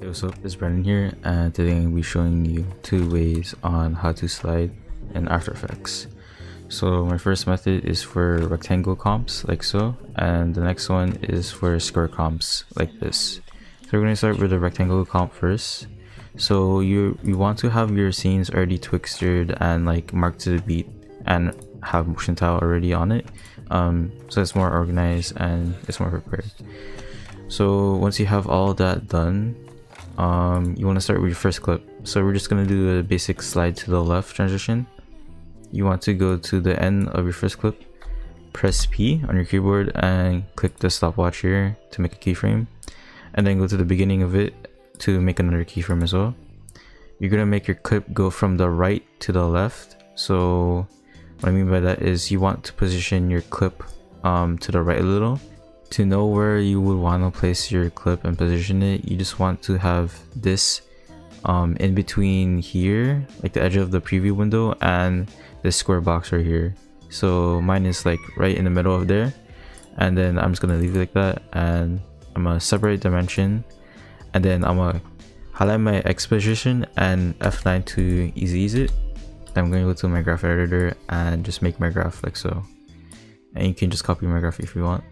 Hey, what's up? It's Brendan here, and today I'm going to be showing you two ways on how to slide in After Effects. So my first method is for rectangle comps like so, and the next one is for square comps like this. So we're going to start with the rectangle comp first. So you want to have your scenes already twixtered and like marked to the beat and have motion tile already on it, so it's more organized and it's more prepared. So once you have all that done, you want to start with your first clip. So we're just going to do a basic slide to the left transition. You want to go to the end of your first clip, press P on your keyboard and click the stopwatch here to make a keyframe, and then go to the beginning of it to make another keyframe as well. You're going to make your clip go from the right to the left. So what I mean by that is you want to position your clip to the right a little. To know where you would want to place your clip and position it, you just want to have this in between here, like the edge of the preview window, and this square box right here. So mine is like right in the middle of there, and then I'm just gonna leave it like that, and I'm gonna separate dimension, and then I'm gonna highlight my X position and F9 to ease it. Then I'm gonna go to my graph editor and just make my graph like so, and you can just copy my graph if you want.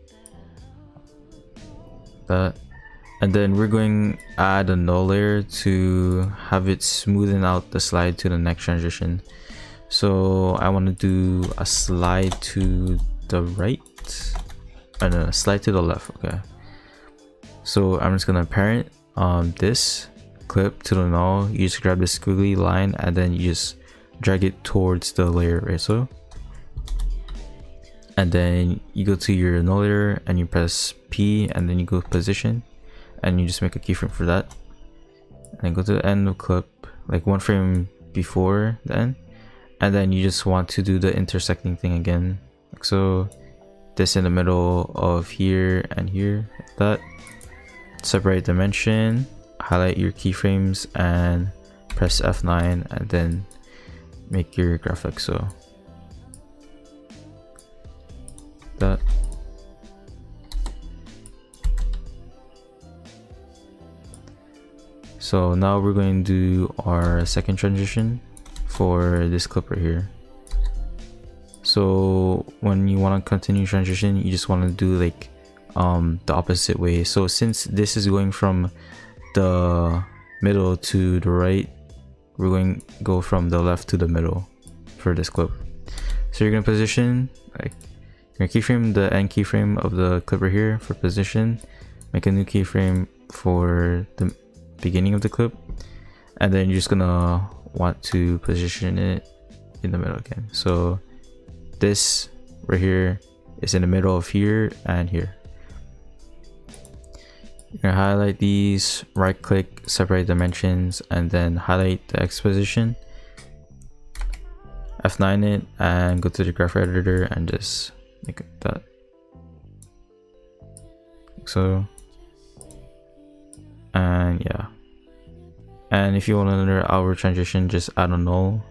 That, and then we're going to add a null layer to have it smoothen out the slide to the next transition. So I want to do a slide to the right and a slide to the left. Okay, so I'm just gonna parent this clip to the null. You just grab this squiggly line and then you just drag it towards the layer, right? So, and then you go to your null layer and you press P, and then you go position and you just make a keyframe for that, and then go to the end of clip, like one frame before the end, and then you just want to do the intersecting thing again, like so. This in the middle of here and here, like that. Separate dimension, highlight your keyframes and press F9, and then make your graphic so. That. So now we're going to do our second transition for this clip right here. So when you want to continue transition, you just want to do like the opposite way. So since this is going from the middle to the right, we're going to go from the left to the middle for this clip. So you're going to position, like you're going to keyframe the end keyframe of the clip right here for position, make a new keyframe for the beginning of the clip, and then you're just gonna want to position it in the middle again. So this right here is in the middle of here and here. You're gonna highlight these, right click, separate dimensions, and then highlight the X position, F9 it, and go to the graph editor and just make it that, like so. And yeah, and if you want another outward transition, just add a null.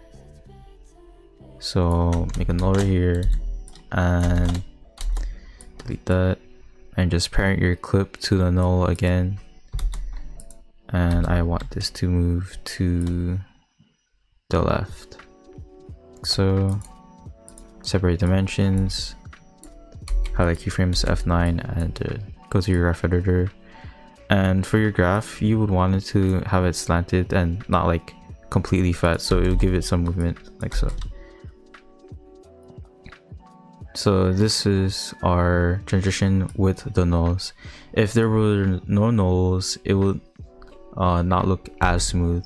So make a null right here and delete that, and just parent your clip to the null again, and I want this to move to the left, so separate dimensions, highlight keyframes, F9, and go to your graph editor. And for your graph, you would want it to have it slanted and not like completely flat, so it will give it some movement like so. So this is our transition with the nulls. If there were no nulls, it would not look as smooth.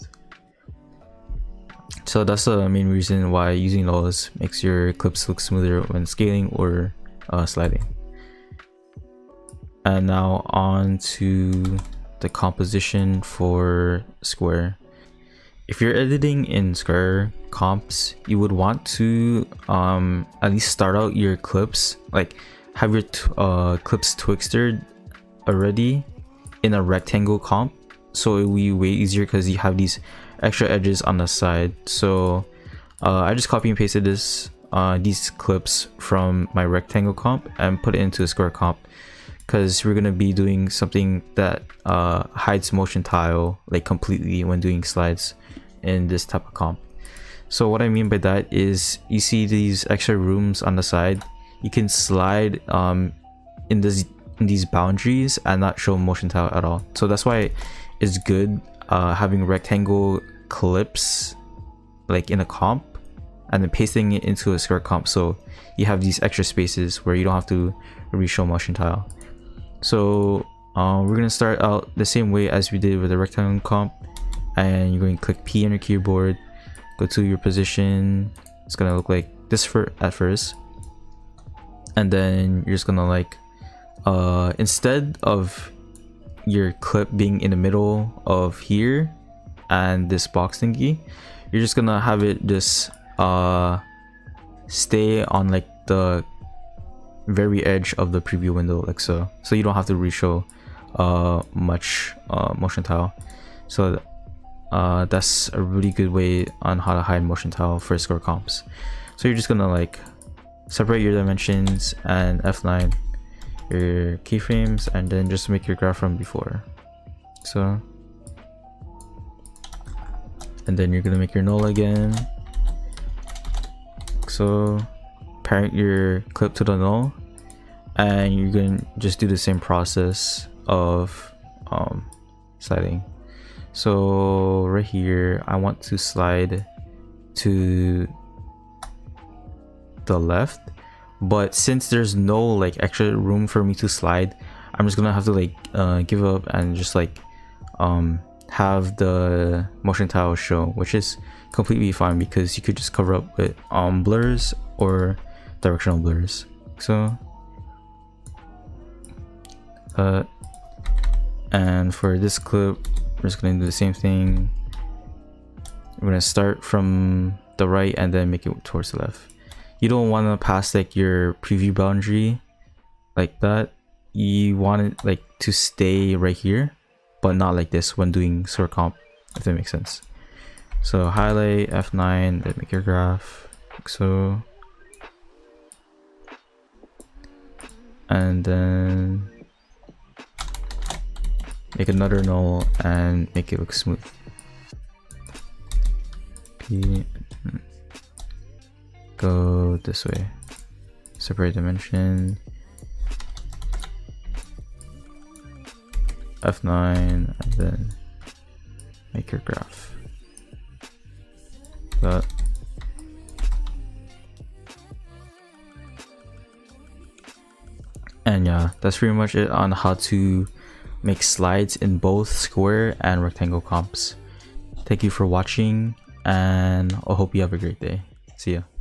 So that's the main reason why using nulls makes your clips look smoother when scaling or sliding. And now on to the composition for Square. If you're editing in Square comps, you would want to at least start out your clips, like have your clips twixtered already in a rectangle comp, so it will be way easier because you have these extra edges on the side. So I just copy and pasted these clips from my rectangle comp and put it into a Square comp, because we're gonna be doing something that hides motion tile like completely when doing slides in this type of comp. So what I mean by that is, you see these extra rooms on the side, you can slide in these boundaries and not show motion tile at all. So that's why it's good having rectangle clips like in a comp and then pasting it into a square comp, so you have these extra spaces where you don't have to re-show motion tile. So we're gonna start out the same way as we did with the rectangle comp, and you're going to click P on your keyboard, go to your position. It's gonna look like this at first, and then you're just gonna like instead of your clip being in the middle of here and this box thingy, you're just gonna have it just stay on like the very edge of the preview window, like so you don't have to re-show much motion tile. So that's a really good way on how to hide motion tile for square comps. So you're just gonna like separate your dimensions and F9 your keyframes, and then just make your graph from before. So, and then you're gonna make your null again. So parent your clip to the null, and you're gonna just do the same process of sliding. So right here, I want to slide to the left, but since there's no like extra room for me to slide, I'm just gonna have to like give up and just like have the motion tile show, which is completely fine because you could just cover up with blurs or directional blurs. So and for this clip, we're just gonna do the same thing. We're gonna start from the right and then make it towards the left. You don't want to pass like your preview boundary like that. You want it like to stay right here, but not like this when doing square comp, if that makes sense. So highlight F9, then make your graph like so, and then make another null and make it look smooth. Go this way, separate dimension, F9, and then make your graph. That. And yeah, that's pretty much it on how to make slides in both square and rectangle comps. Thank you for watching, and I hope you have a great day. See ya.